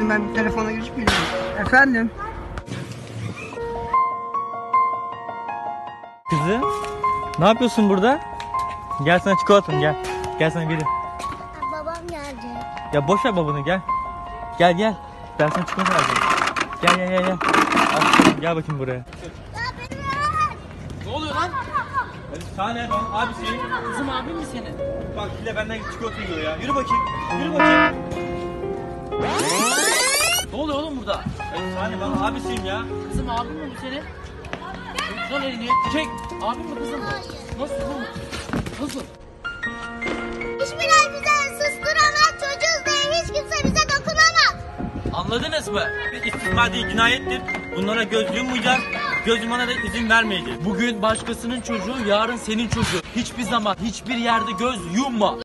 Kızım ben bir telefona girip geliyorum. Efendim? Kızım, ne yapıyorsun burada? Gel sana çikolatam gel. Gel sana vereyim. Babam geldi. Ya boş ver babanı gel. Gel. Ben sana çikolata vereceğim. Gel. Aferin, gel bakayım buraya. Ne oluyor lan? Sahne ben abisi. Kızım abim mi senin? Bak bir de benden çikolata yiyor ya. Yürü bakayım. Ne oluyor oğlum burada? Sahne ben abisiyim ya. Kızım abim mi bu senin? Lan elini çek. Abim mi kızım mı? Nasıl oğlum? Nasıl? Hiçbir bize susturamaz, çocuğuz diye hiç kimse bize dokunamaz. Anladınız mı? İstismar değil cinayettir. Bunlara göz yummayacağız. Göz yumana da izin vermeyeceğiz. Bugün başkasının çocuğu, yarın senin çocuğu. Hiçbir zaman, hiçbir yerde göz yumma.